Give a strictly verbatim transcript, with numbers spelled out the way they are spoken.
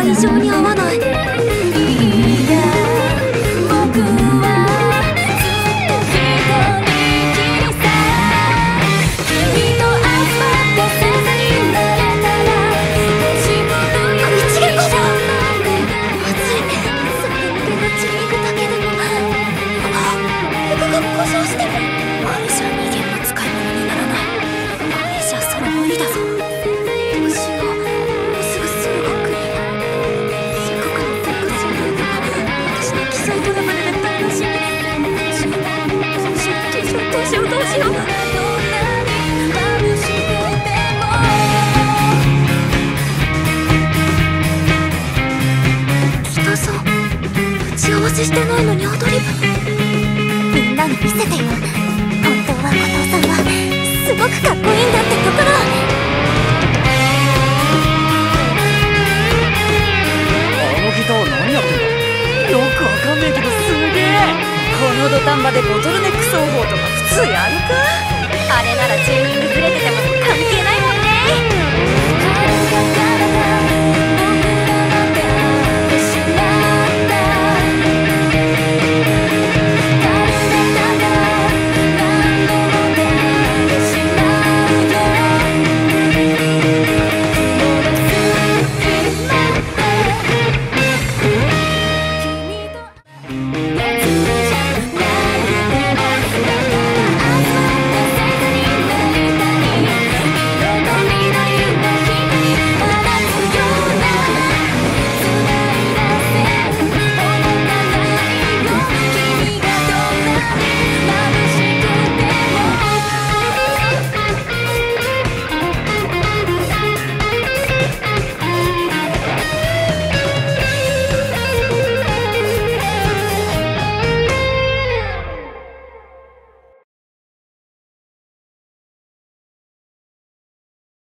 異常に合わない。してないのにアドリブ。みんなに見せてよ。本当は後藤さんはすごくかっこいいんだってところ。 あのギター何やってんだ。よくわかんねえけどすげえ。この土壇場でボトルネック奏法とか普通やるか。あれならチューニングずれてても